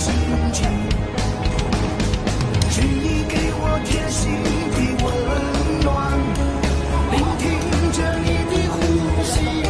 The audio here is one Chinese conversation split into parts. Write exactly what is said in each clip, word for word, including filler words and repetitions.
心情，是你给我贴心的温暖，聆听着你的呼吸，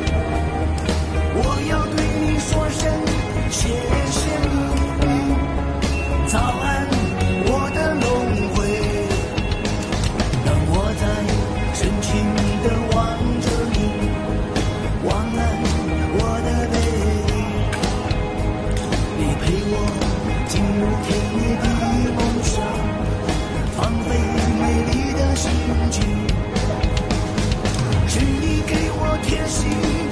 我要对你说声谢谢你。早安，我的轮回，当我在深情地望着你，忘了我的背影，你陪我进入甜蜜的梦乡，放飞美丽的心情，是你给我贴心